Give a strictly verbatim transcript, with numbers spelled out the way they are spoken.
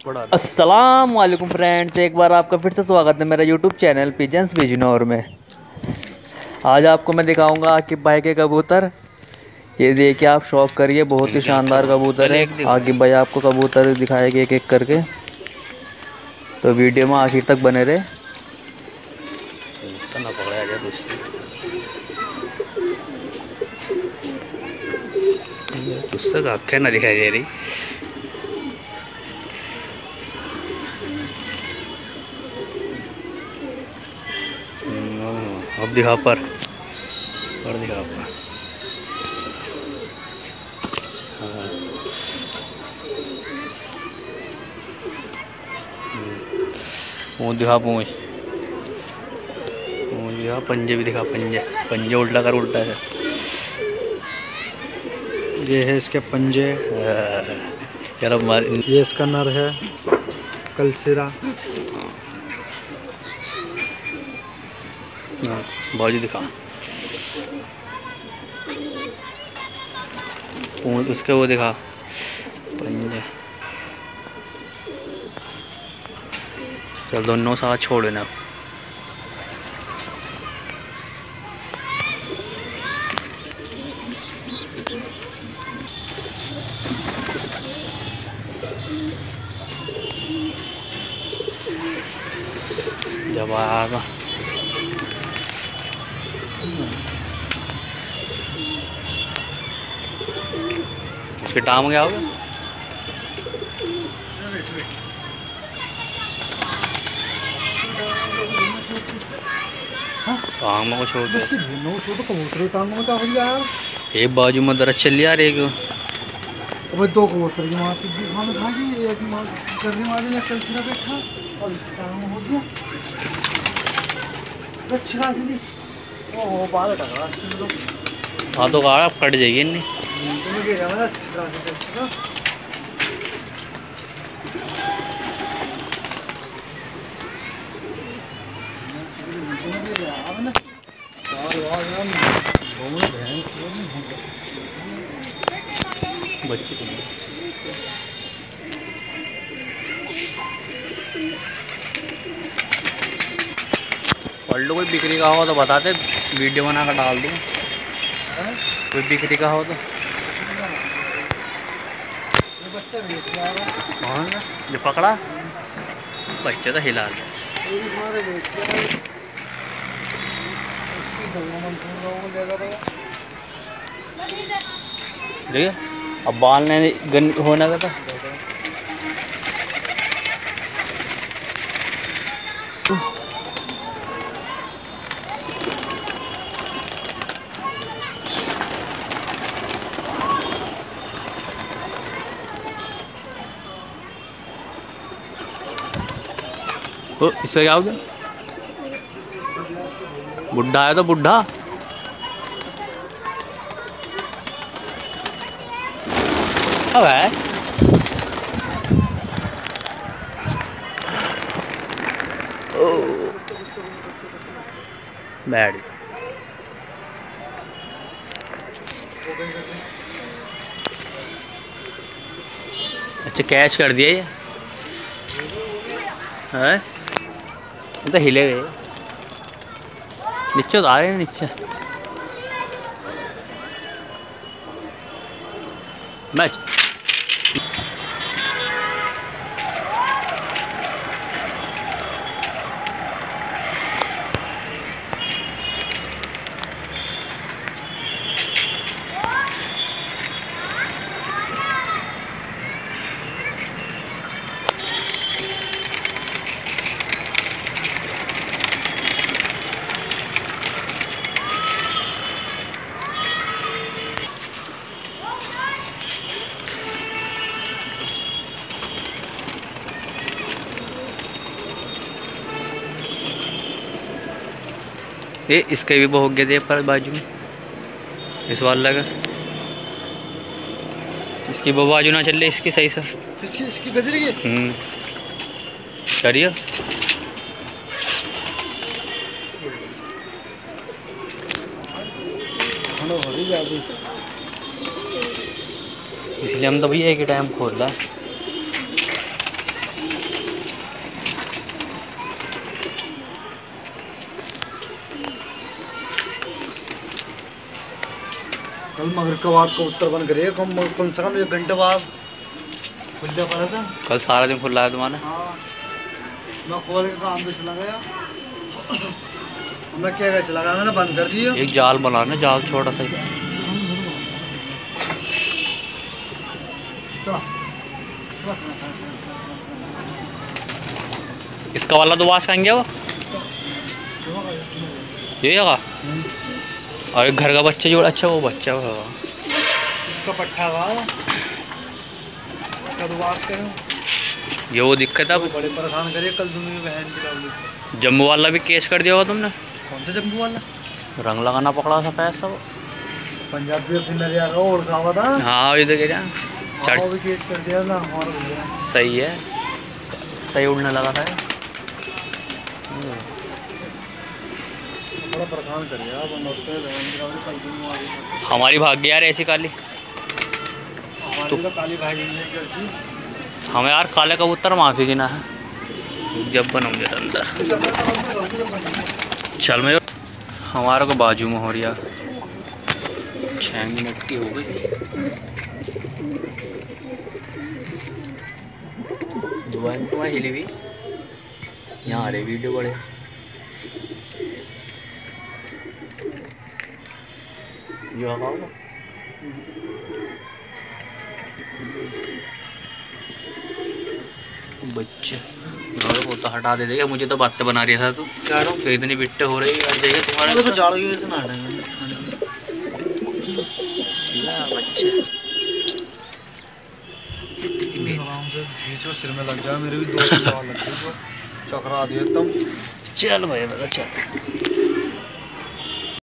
अस्सलाम वालेकुम फ्रेंड्स, एक बार आपका फिर से स्वागत है मेरा यूट्यूब चैनल पिजन्स बिजनौर में। आज आपको मैं दिखाऊंगा आकिब भाई के कबूतर। ये देखिए, आप शौक करिए, बहुत ही शानदार कबूतर है। आकिब भाई आपको कबूतर दिखाएंगे एक एक करके, तो वीडियो में आखिर तक बने रहे। आँखें ना दिखाई दे रही। अब दिखा पर पर दिखा पर पूँछ दिखा, पूँछ पूँछ दिखा, पंजे भी दिखा, पंजे पंजे उल्टा कर, उल्टा है। ये है इसके पंजे। चलो मार। ये इसका नर है कलसिरा। बाजू दिखा, उसके वो दिखा पंजे। चल दोनों साथ छोड़ देना। जब आएगा इसके टांग क्या होगा? टांग में को छोड़ दो। एक बाजू में दर्द चल यार। एक दो कबूतर की माँ में खा गई, एक करने वाले ने कल सिरा बैठा और टांग में हो गया। अच्छी खासी थी वो, बाल टकरा। हाँ तो गाड़ा कट जाएगी नहीं। बच्चे तो पल्लू कोई बिक्री का हो तो बताते, वीडियो बना कर डाल दूँ। कोई बिक्री का हो तो बच्चा बेच रहा कौन जो पकड़ा? बच्चे तो हिला दे। ठीक है, अब बाल ने गन होना का था। तो इसका क्या हो गया? बुढ़ा है तो बुढ़ा। अब है बैठ। अच्छा कैच कर दिया ये है तो हिले गए नीचे, तो आ रहे हैं नीचे। मैच ये इसके भी बहुत गए थे पर बाजू में इस वाला का, इसकी वो बाजू ना चल रही इसकी सही से। इसकी इसकी गजरी की हम्म करिए। इसलिए हम तो भैया एक ही टाइम खोल रहा है। कल मगर कबाब कबूतर बन गए कम कम से कम एक घंटे बाद खुला पड़ा था। कल सारा दिन खुला है तुम्हारा? हाँ मैं खोल के काम पे चला गया। मैं क्या चला गया मैंने बंद कर दिया। एक जाल बनाना, जाल छोटा सा ही। इसका वाला तो वाश खाएंगे वो ये जगह। और एक घर का बच्चा जो अच्छा वो बच्चा वो इसका पट्टा हुआ इसका तो वाश करो। ये वो दिक्कत है। बड़े परेशान करे कल तुम्हें बहन की लाउली। जम्मू वाला भी केस कर दिया होगा तुमने? कौन सा जम्मू वाला? रंग लगाना पकड़ा था पैसा वो पंजाबी फिर और खावा था। हाँ ये देखे जाए चढ़ भी केस कर दिया ना और सही है, सही उड़ने लगा था। बड़ा परेशान कर दिया हमारी भाग्य यार ऐसी काली। तो काली भागी हमें यार काले कबूतर माफी गिना है जब बनोगे अंदर। चल मैं हमारा को बाजू में हो रही है। छः मिनट की हो गई। दुआ तुम्हारी हिली हुई यहाँ आ रही वीडियो बड़े। जो होगा बच्चे वो तो हटा दे देगा। मुझे तो बातें बना रही था तू क्या तो इतनी बिट्टे हो रही है देखे तुम्हारे तो जाड़ की वजह से ना बच्चे आराम से बीच में सिर में लग जाए। मेरे भी दो लग गई जो चकरा दिए तुम। चल भाई चल।